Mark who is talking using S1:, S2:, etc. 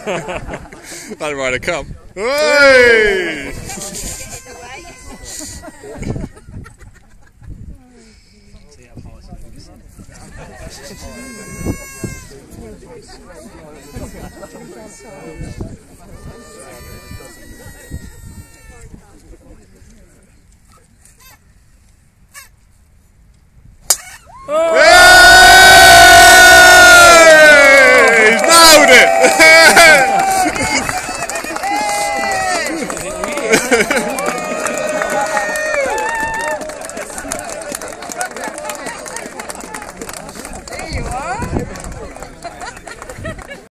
S1: That might have come. Hey!
S2: Oh!
S1: Hey! He's nailed it!